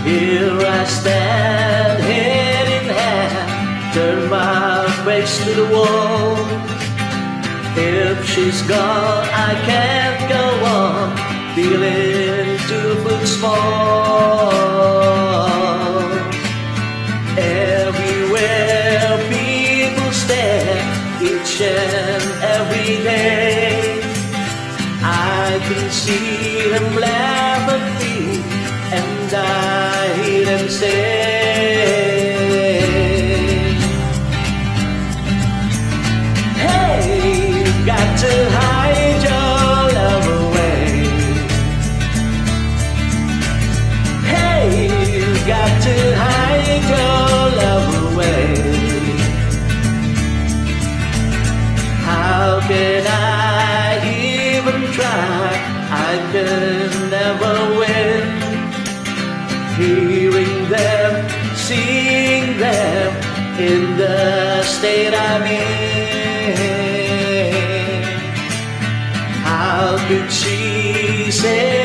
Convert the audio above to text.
Here I stand, head in hand, turn my face to the wall. If she's gone, I can't go on, feeling 2 foot small. Everywhere people stare, each and every day. I can see them laugh at me, and I hear them say, hey, you've got to hide your love away. Hey, you've got to hide your love away. How can I even try? I can never win. Hearing them, seeing them in the state I'm in. How could she say